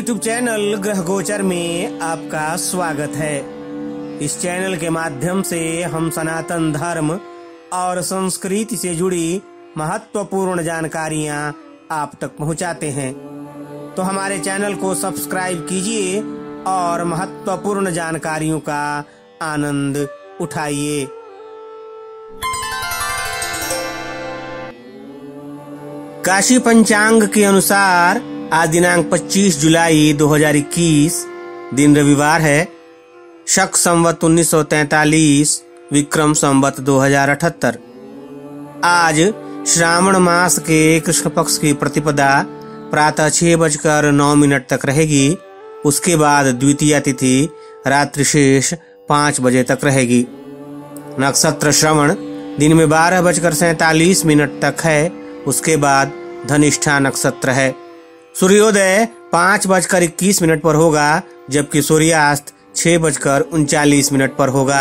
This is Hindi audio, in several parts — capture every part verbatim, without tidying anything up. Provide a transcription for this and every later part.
यूट्यूब चैनल ग्रह गोचर में आपका स्वागत है। इस चैनल के माध्यम से हम सनातन धर्म और संस्कृति से जुड़ी महत्वपूर्ण जानकारियां आप तक पहुंचाते हैं, तो हमारे चैनल को सब्सक्राइब कीजिए और महत्वपूर्ण जानकारियों का आनंद उठाइए। काशी पंचांग के अनुसार आज दिनांक पच्चीस जुलाई दो हज़ार इक्कीस दिन रविवार है। शक संवत उन्नीस सौ तैतालीस विक्रम संवत दो हज़ार अठहत्तर। आज श्रावण मास के कृष्ण पक्ष की प्रतिपदा प्रातः छह बजकर नौ मिनट तक रहेगी। उसके बाद द्वितीया तिथि रात्रि शेष पाँच बजे तक रहेगी। नक्षत्र श्रवण दिन में बारह बजकर सैतालीस मिनट तक है। उसके बाद धनिष्ठा नक्षत्र है। सूर्योदय पाँच बजकर इक्कीस मिनट पर होगा, जबकि सूर्यास्त छह बजकर उनचालीस मिनट पर होगा।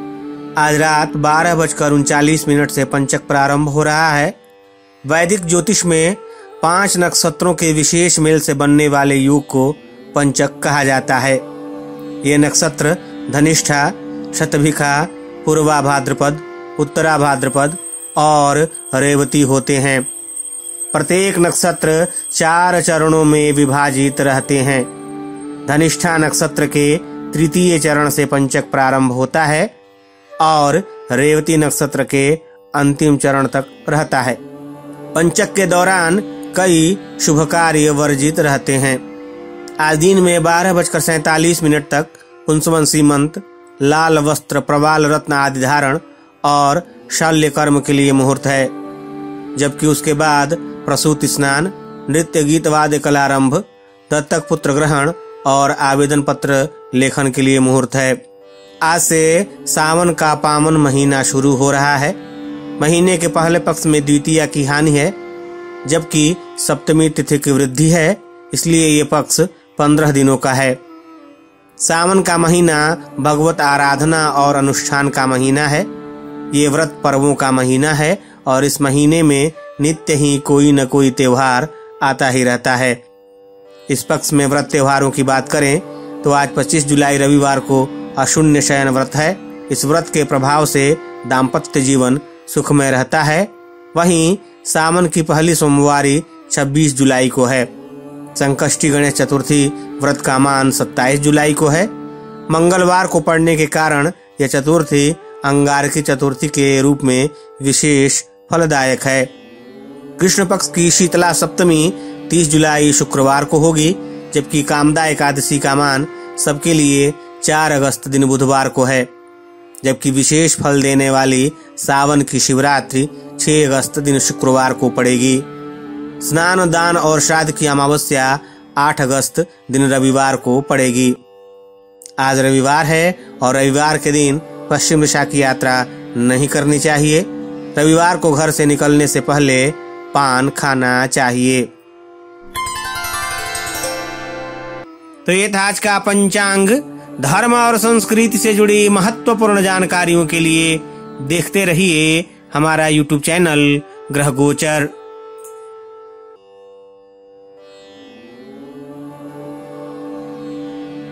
आज रात बारह बजकर उनचालीस मिनट से पंचक प्रारंभ हो रहा है। वैदिक ज्योतिष में पांच नक्षत्रों के विशेष मेल से बनने वाले योग को पंचक कहा जाता है। ये नक्षत्र धनिष्ठा, शतभिखा, पूर्वा भाद्रपद, उत्तरा भाद्रपद और रेवती होते हैं। प्रत्येक नक्षत्र चार चरणों में विभाजित रहते हैं। धनिष्ठा नक्षत्र के तृतीय चरण से पंचक प्रारंभ होता है और रेवती नक्षत्र के अंतिम चरण तक रहता है। पंचक के दौरान कई शुभ कार्य वर्जित रहते हैं। आज दिन में बारह बजकर सैतालीस मिनट तक पुंसवन मंत्र, लाल वस्त्र, प्रवाल रत्न आदि धारण और शल्य कर्म के लिए मुहूर्त है, जबकि उसके बाद प्रसूति स्नान, नृत्य गीत वाद्य कलारंभ, दत्तक पुत्र ग्रहण और आवेदन पत्र लेखन के लिए मुहूर्त है। आज से सावन का पावन महीना शुरू हो रहा है। महीने के पहले पक्ष में द्वितीया की हानि है, जबकि सप्तमी तिथि की वृद्धि है, इसलिए ये पक्ष पंद्रह दिनों का है। सावन का महीना भगवत आराधना और अनुष्ठान का महीना है। ये व्रत पर्वों का महीना है और इस महीने में नित्य ही कोई न कोई त्योहार आता ही रहता है। इस पक्ष में व्रत त्योहारों की बात करें तो आज पच्चीस जुलाई रविवार को अशून्य शयन व्रत है। इस व्रत के प्रभाव से दाम्पत्य जीवन सुखमय रहता है। वहीं सावन की पहली सोमवारी छब्बीस जुलाई को है। संकष्टी गणेश चतुर्थी व्रत का मान सत्ताईस जुलाई को है। मंगलवार को पड़ने के कारण यह चतुर्थी अंगारकी चतुर्थी के रूप में विशेष फलदायक है। कृष्ण पक्ष की शीतला सप्तमी तीस जुलाई शुक्रवार को होगी, जबकि कामदा एकादशी का मान सबके लिए चार अगस्त दिन बुधवार को है। जबकि विशेष फल देने वाली सावन की शिवरात्रि छह अगस्त दिन शुक्रवार को पड़ेगी। स्नान, दान और श्राद्ध की अमावस्या आठ अगस्त दिन रविवार को पड़ेगी। आज रविवार है और रविवार के दिन पश्चिम दिशा की यात्रा नहीं करनी चाहिए। रविवार को घर से निकलने से पहले पान खाना चाहिए। तो ये था आज का पंचांग। धर्म और संस्कृति से जुड़ी महत्वपूर्ण जानकारियों के लिए देखते रहिए हमारा यूट्यूब चैनल ग्रह गोचर।